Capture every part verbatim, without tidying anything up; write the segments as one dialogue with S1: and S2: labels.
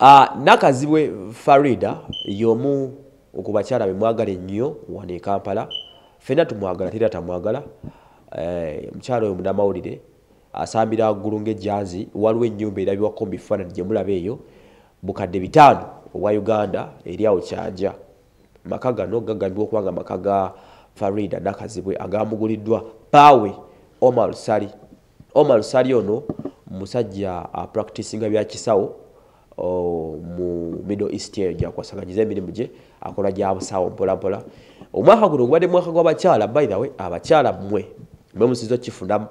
S1: Ah, Nakazibwe Farida yomu okubakyala bemwagala ennyo wano e Kampala. Fena tumwagala tera tamwagala. Eh, mkyalo oyo munamawulire asambira waggulu ng'ejjanzi, waliwo ennyumba erabibwako mu bifaananyi gye mulaba eyo bukadde bitaano obwa Uganda eri awo Kyanja. Maka gano gagambibwa okuba nga maka ga Farida Nakazibwe agamuguliddwa Paawe Omar Sali. Omar Sali ono musajja apracticinga bya kisawo mu Middle East eyo gyakwasagagiza emirimu gye akola gya busawo mpola mpola. Omwaka guno gubadde mwaka gw'abakyala, by the way, abakyala mmwe mwe musizo kifundamu.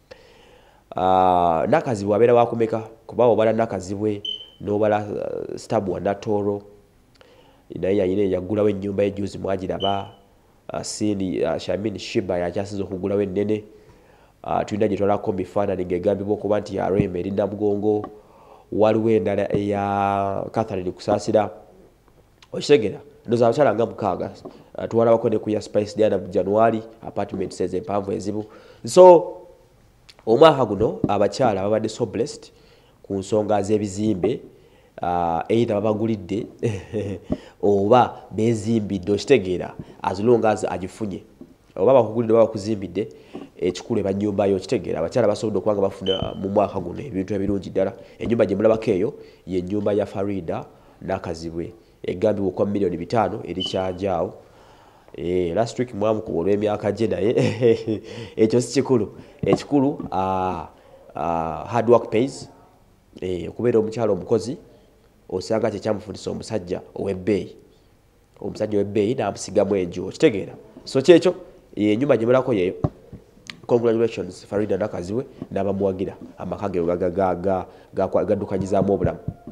S1: Uh, Nakazibwe abeera wakumeka kuba obala Nakazibwe n'obala uh, Stabu wa Natoro naye yayina yagulawo ennyumba y'ejjuzi mwagiraba. uh, Sini uh, Shamini Shiba yakyasinza okugulawo ennene. uh, tulina gye twalako mu bifaananyi ng'egambibwa okuba nti ya Rema eri Namugongo. Waliwo endala eya Catherine Kusaasira okitegera ndoza abakyala nga mukaaga. uh, tuwalabako ne ku ya Spice Diana mu January apartment says empanvu ezibu. So omwaka guno abakyala babadde so blessed ku nsonga z'ebizimbe, uh, either babagulidde oba bezimbidde okitegeera as long as agifunye oba bakugulidde oba bakuzimbidde ekikulu eba nnyumba yo okitegeera. Abakyala basobodde okuba nga bafuna mu mwaka guno ebintu ebirungi ddala. Ennyumba gye mulabako eyo ye ennyumba ya Farida Nakazibwe egambibwa okuba miliyoni bitaano eri Kyanjaawo. Eh, last week mwamukuba olw'emyaka gye naye ekyo si kikulu. Ekikulu uh, uh, hard work pays. Eh, okubeera omukyala omukozi osanga kye kyamufundisa omusajja ow'ebbeeyi. Omusajja ow'ebbeeyi n'amusigamu enju okitegeera. So kyekyo ennyumba gye mulako yeyo. Congratulations Farida Nakazibwe n'abamuwagira amaka ge gaddukanyizaamu obulamu.